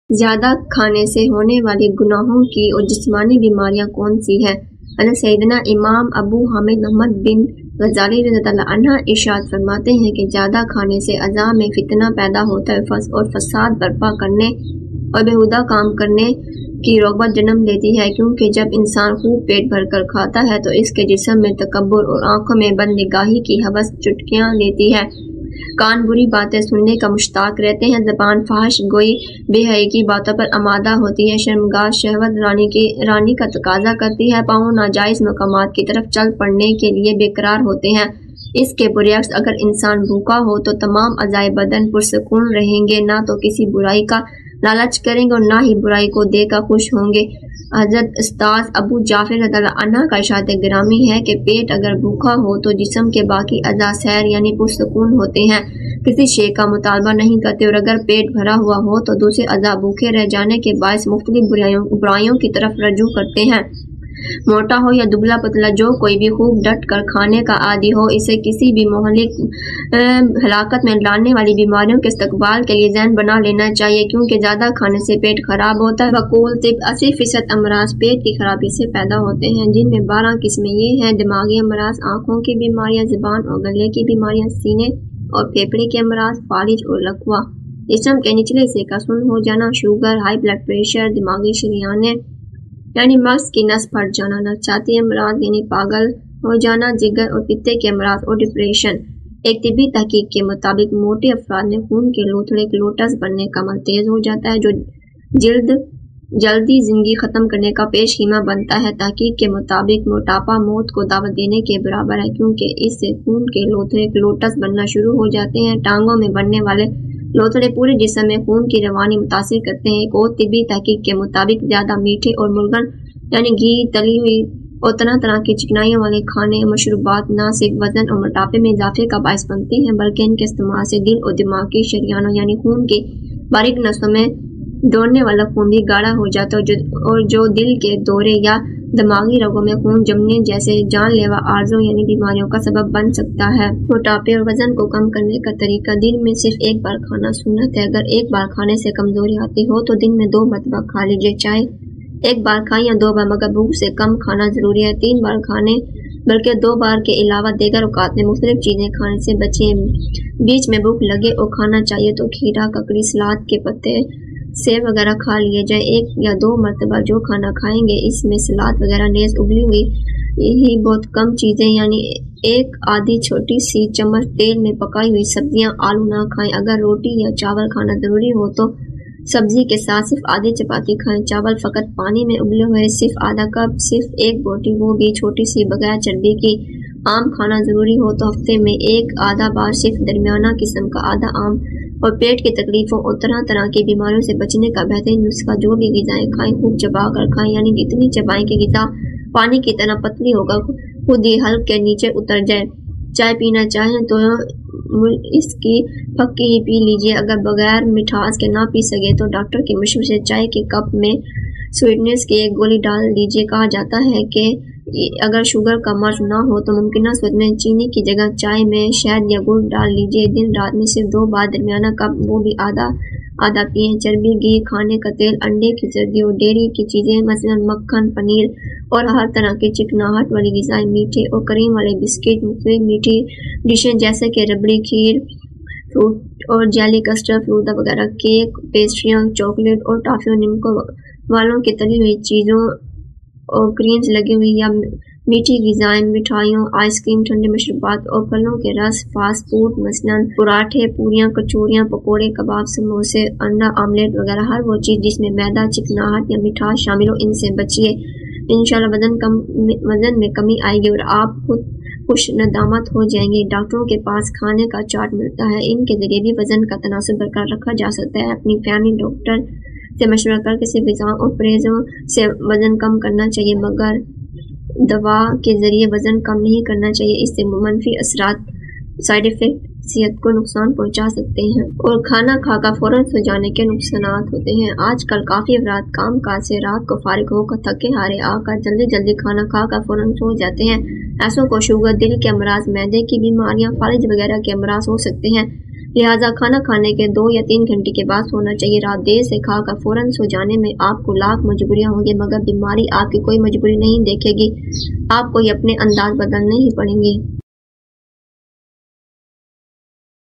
زیادہ کھانے سے ہونے والی گناہوں کی اور جسمانی بیماریاں کون سی ہیں؟ حضرت سیدنا امام ابو حامد محمد بن غزالی رضی اللہ عنہ ارشاد فرماتے ہیں کہ زیادہ کھانے سے اعضاء میں فتنہ پیدا ہوتا ہے اور فساد برپا کرنے اور بیہودہ کام کرنے کی رغبت جنم لیتی ہے، کیونکہ جب انسان خوب پیٹ بھر کر کھاتا ہے تو اس کے جسم میں تکبر اور آنکھوں میں بد نگاہی کی ہوس چٹکیاں لیتی ہے، کان بری باتیں سننے کا مشتاق رہتے ہیں، زبان فحش گوئی بے حیائی کی باتوں پر آمادہ ہوتی ہے، شرمگاہ شہوت رانی کا تقاضا کرتی ہے، پاؤں ناجائز مقامات کی طرف چل پڑنے کے لیے بے قرار ہوتے ہیں۔ اس کے برعکس اگر انسان بھوکا ہو تو تمام اعضائے بدن پرسکون رہیں گے، نہ تو کسی برائی کا لالچ کریں گے اور نہ ہی برائی کو دیکھ کر خوش ہوں گے۔ حضرت استاذ ابو جعفر رضی اللہ عنہ کا ارشاد گرامی ہے کہ پیٹ اگر بھوکا ہو تو جسم کے باقی اعضاء سیر یعنی پرسکون ہوتے ہیں، کسی شے کا مطالبہ نہیں کرتے، اور اگر پیٹ بھرا ہوا ہو تو دوسرے اعضاء بھوکے رہ جانے کے باعث مختلف برائیوں کی طرف رجوع کرتے ہیں۔ موٹا ہو یا دبلا پتلا، جو کوئی بھی خوب ڈٹ کر کھانے کا عادی ہو، اسے کسی بھی مہلک ہلاکت میں ڈالنے والی بیماریوں کے استقبال کے لیے ذہن بنا لینا چاہیے، کیونکہ زیادہ کھانے سے پیٹ خراب ہوتا ہے۔ بقول طب 80% امراض پیٹ کی خرابی سے پیدا ہوتے ہیں، جن میں 12 قسمیں یہ ہیں: دماغی امراض، آنکھوں کی بیماریاں، زبان اور گلے کی بیماریاں، سینے اور پھیپھڑے کے امراض، فالج اور لکوا، جسم کے نچلے حصے کا سن ہو جانا، شوگر، ہائی بلڈ پریشر، دماغی شریانیں یعنی مغز کی نس پھٹ جانا، نفسیاتی امراض یعنی پاگل ہو جانا، جگر اور پتے کے امراض اور ڈپریشن۔ ایک طبی تحقیق کے مطابق موٹے افراد میں خون کے لوتھڑے کلوٹس بننے کا عمل تیز ہو جاتا ہے، جو جلدی زندگی ختم کرنے کا پیش خیمہ بنتا ہے۔ تحقیق کے مطابق موٹاپا موت کو دعوت دینے کے برابر ہے، کیونکہ اس سے خون کے لوتھڑے کلوٹس بننا شروع ہو جاتے ہیں۔ ٹانگوں میں بننے والے لوتھڑے پورے جسم میں خون کی روانی متاثر کرتے ہیں۔ ایک اور طبی تحقیق کے مطابق زیادہ میٹھے اور مرغن یعنی گھی، تلی ہوئی اور طرح طرح کی چکنائیوں والے کھانے اور مشروبات نہ صرف وزن اور موٹاپے میں اضافے کا باعث بنتے ہیں، بلکہ ان کے استعمال سے دل اور دماغ کی شریانوں یعنی خون کی باریک نسوں میں دوڑنے والا خون بھی گاڑھا ہو جاتا ہے، اور جو دل کے دورے یا دماغی رگوں میں خون جمنے جیسے جان لیوا عارضوں یعنی بیماریوں کا سبب بن سکتا ہے۔ موٹاپے اور وزن کو کم کرنے کا طریقہ: دن میں صرف ایک بار کھانا سنت ہے۔ اگر ایک بار کھانے سے کمزوری آتی ہو تو دن میں 2 مرتبہ کھا لیجیے، چاہے ایک بار کھائیں یا 2 بار، مگر بھوک سے کم کھانا ضروری ہے۔ 3 بار کھانے بلکہ 2 بار کے علاوہ دیگر اوقات میں مختلف چیزیں کھانے سے بچیں۔ بیچ میں بھوک لگے اور کھانا چاہیے تو کھیرا، ککڑی، سلاد کے پتے، سیب وغیرہ کھا لیے جائیں۔ 1 یا 2 مرتبہ جو کھانا کھائیں گے اس میں سلاد وغیرہ نیز ابلی ہوئی ہی بہت کم چیزیں یعنی 1 آدھی چھوٹی سی چمچ تیل میں پکائی ہوئی سبزیاں، آلو نہ کھائیں۔ اگر روٹی یا چاول کھانا ضروری ہو تو سبزی کے ساتھ صرف آدھی چپاتی کھائیں۔ چاول فقط پانی میں ابلے ہوئے صرف آدھا کپ، صرف 1 بوٹی وہ بھی چھوٹی سی بغیر چربی کی۔ آم کھانا ضروری ہو تو ہفتے میں 1 آدھا بار، صرف درمیانہ قسم کا آدھا آم۔ اور پیٹ کی تکلیفوں اور طرح طرح کی بیماریوں سے بچنے کا بہترین نسخہ: جو بھی غذائیں کھائیں خوب چبا کر کھائیں، یعنی جتنی چبائیں کہ غذا پانی کی طرح پتلی ہوگا خود ہی حلق کے نیچے اتر جائے۔ چائے پینا چاہیں تو اس کی پھکی ہی پی لیجیے۔ اگر بغیر مٹھاس کے نہ پی سکے تو ڈاکٹر کے مشورے سے چائے کے کپ میں سویٹنرز کی 1 گولی ڈال لیجیے۔ کہا جاتا ہے کہ اگر شوگر کا مرض نہ ہو تو ممکنہ صورت میں چینی کی جگہ چائے میں شہد یا گڑ ڈال لیجیے۔ دن رات میں صرف 2 بار درمیانہ کپ، وہ بھی آدھا پیئیں۔ چربی، گھی، کھانے کا تیل، انڈے کی زردی اور ڈیری کی چیزیں مثلاً مکھن، پنیر اور ہر طرح کی چکناہٹ والی غذائیں، میٹھے اور کریم والے بسکٹ، مختلف میٹھی ڈشیں جیسے کہ ربڑی، کھیر، فروٹ اور جیلی، کسٹرڈ، فلودا وغیرہ، کیک، پیسٹریاں، چاکلیٹ اور ٹافیوں، نمکوں والوں کی تلی ہوئی چیزوں اور کریمز لگی ہوئی یا میٹھی غذائیں، مٹھائیوں، آئس کریم، ٹھنڈے مشروبات اور پھلوں کے رس، فاسٹ فوڈ مثلاً پراٹھے، پوریاں، کچوریاں، پکوڑے، کباب، سموسے، انڈا آملیٹ وغیرہ، ہر وہ چیز جس میں میدا، چکناہٹ یا مٹھاس شامل ہو، ان سے بچیے۔ انشاءاللہ وزن میں کمی آئے گی اور آپ خود خوش ندامت ہو جائیں گے۔ ڈاکٹروں کے پاس کھانے کا چارٹ ملتا ہے، ان کے ذریعے بھی وزن کا تناسب برقرار رکھا جا سکتا ہے۔ اپنی فیملی ڈاکٹر سے مشورہ کر کے صرف غذا اور پرہیزوں سے وزن کم کرنا چاہیے، مگر دوا کے ذریعے وزن کم نہیں کرنا چاہیے، اس سے منفی اثرات، سائیڈ ایفیکٹ صحت کو نقصان پہنچا سکتے ہیں اور کھانا کھا کر فوراً سو جانے کے نقصانات ہوتے ہیں۔ آج کل کافی افراد کام کاج سے رات کو فارغ ہو کر تھکے ہارے آ کر جلدی کھانا کھا کر فوراً سو جاتے ہیں۔ ایسوں کو شوگر، دل کے امراض، معدے کی بیماریاں، فالج وغیرہ کے امراض ہو سکتے ہیں۔ لہٰذا کھانا کھانے کے 2 یا 3 گھنٹے کے بعد سونا چاہیے۔ رات دیر سے کھا کر فوراً سو جانے میں آپ کو لاکھ مجبوریاں ہوں گی، مگر بیماری آپ کی کوئی مجبوری نہیں دیکھے گی، آپ کو یہ اپنے انداز بدلنے ہی پڑیں گے۔